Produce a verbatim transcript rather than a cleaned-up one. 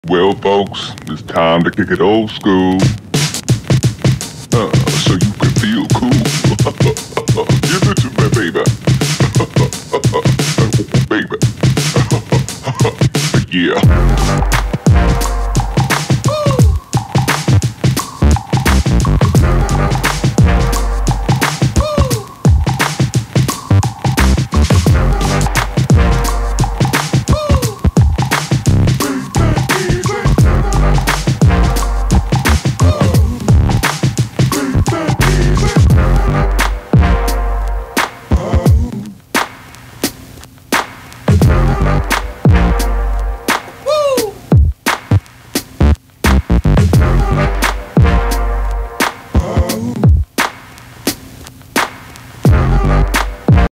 Well, folks, it's time to kick it old school. Uh, so you can feel cool. Give it to me, baby. Baby. Yeah.